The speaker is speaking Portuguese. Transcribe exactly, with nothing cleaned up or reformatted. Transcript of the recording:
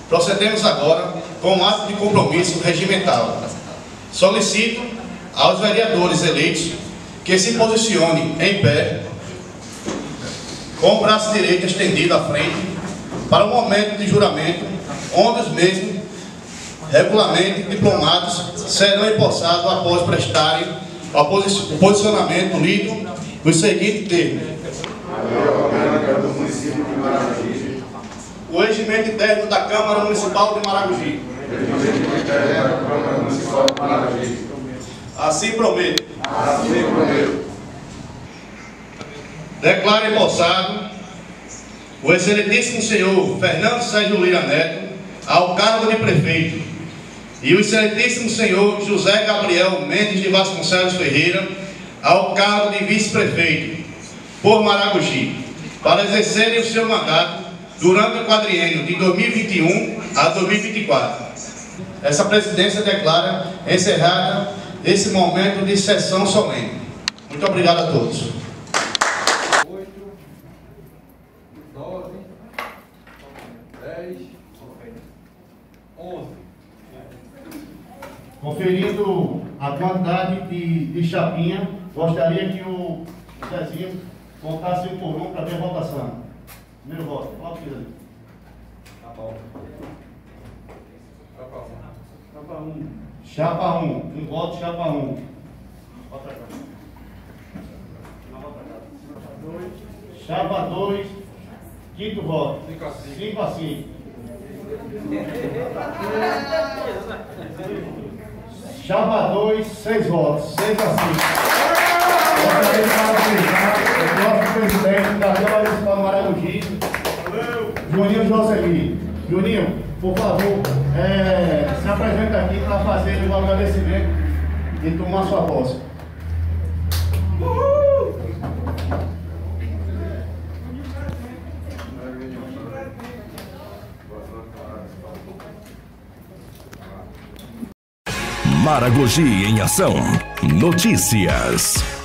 Procedemos agora com um ato de compromisso regimental. Solicito aos vereadores eleitos que se posicionem em pé, com o braço direito estendido à frente, para o momento de juramento, onde os mesmos, regularmente diplomados, serão empossados após prestarem o posicionamento lido nos seguintes termos. O regimento interno da Câmara Municipal de Maragogi. Assim prometo. Assim prometo. Declaro empossado o excelentíssimo senhor Fernando Sérgio Lira Neto ao cargo de prefeito e o excelentíssimo senhor José Gabriel Mendes de Vasconcelos Ferreira ao cargo de vice-prefeito por Maragogi, para exercerem o seu mandato durante o quadriênio de dois mil e vinte e um a dois mil e vinte e quatro. Essa presidência declara encerrada esse momento de sessão solene. Muito obrigado a todos. oito, nove, dez, onze. Conferindo a quantidade de, de chapinha, gostaria que o Zezinho contasse um por um para ver a votação. Primeiro voto. Qual que é? Chapa Chapa um. Chapa um. Um voto, chapa um. Volta cá. Chapa dois. Quinto voto. cinco a cinco. Chapa dois, seis votos. seis a cinco. Gostaria de parabenizar o nosso presidente da Câmara Municipal de Maragogi, Juninho Joseli. Juninho, por favor, é, se apresenta aqui para fazer o agradecimento e tomar sua posse. Uhul! Maragogi em ação. Notícias.